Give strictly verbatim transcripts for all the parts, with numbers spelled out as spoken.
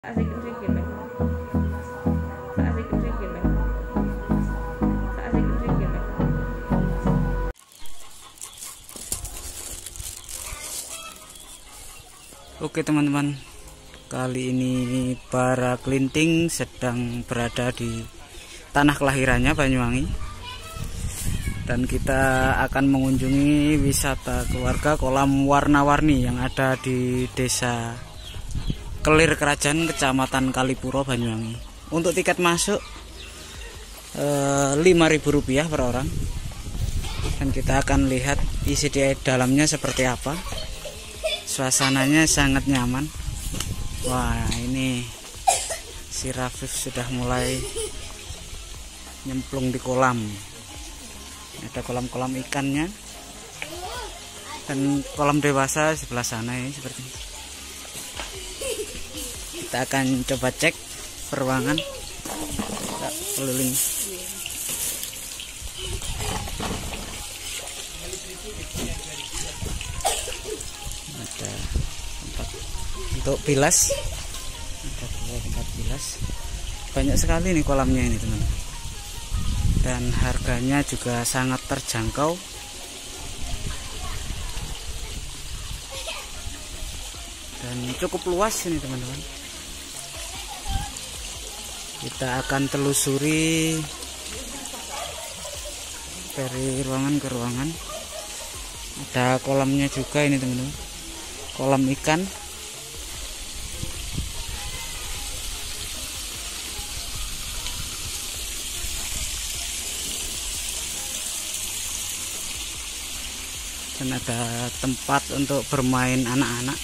Asik drinkin Mek. Asik drinkin Mek. Asik drinkin Mek. Oke teman-teman, kali ini para kelinting sedang berada di tanah kelahirannya Banyuwangi, dan kita akan mengunjungi wisata keluarga kolam warna-warni yang ada di desa Kelir Kerajaan, Kecamatan Kalipuro, Banyuwangi. Untuk tiket masuk eh, lima ribu rupiah per orang, dan kita akan lihat isi di dalamnya seperti apa. Suasananya sangat nyaman. Wah, ini si Rafif sudah mulai nyemplung di kolam. Ada kolam-kolam ikannya dan kolam dewasa sebelah sana ya, seperti ini. Kita akan coba cek peruangan. Kita keliling. Ada tempat untuk bilas, ada dua tempat bilas. Banyak sekali nih kolamnya ini teman, dan harganya juga sangat terjangkau. Dan cukup luas ini teman-teman. Kita akan telusuri dari ruangan ke ruangan. Ada kolamnya juga ini teman-teman, kolam ikan. Dan ada tempat untuk bermain anak-anak.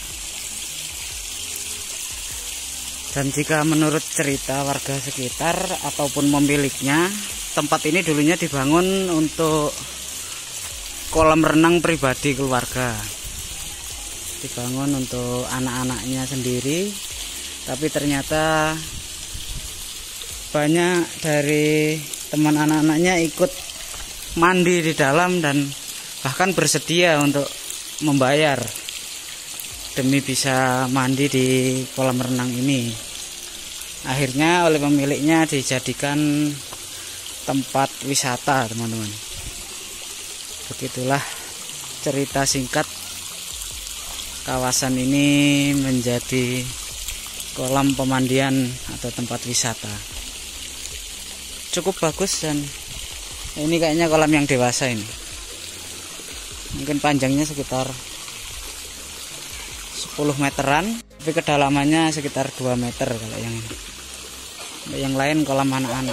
Dan jika menurut cerita warga sekitar ataupun pemiliknya, tempat ini dulunya dibangun untuk kolam renang pribadi keluarga. Dibangun untuk anak-anaknya sendiri, tapi ternyata banyak dari teman anak-anaknya ikut mandi di dalam dan bahkan bersedia untuk membayar demi bisa mandi di kolam renang ini. Akhirnya oleh pemiliknya dijadikan tempat wisata teman-teman. Begitulah cerita singkat kawasan ini menjadi kolam pemandian atau tempat wisata. Cukup bagus, dan ini kayaknya kolam yang dewasa ini. Mungkin panjangnya sekitar sepuluh meteran, tapi kedalamannya sekitar dua meter kalau yang ini. Yang lain kolam anak-anak.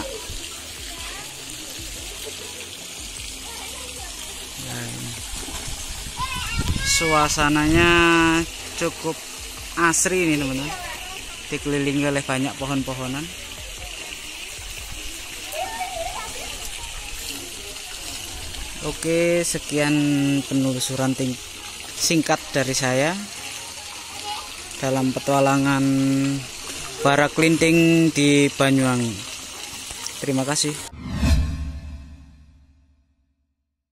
Nah, suasananya cukup asri ini teman-teman, dikelilingi oleh banyak pohon-pohonan. Oke, sekian penelusuran singkat dari saya dalam petualangan para kelinting di Banyuwangi. Terima kasih.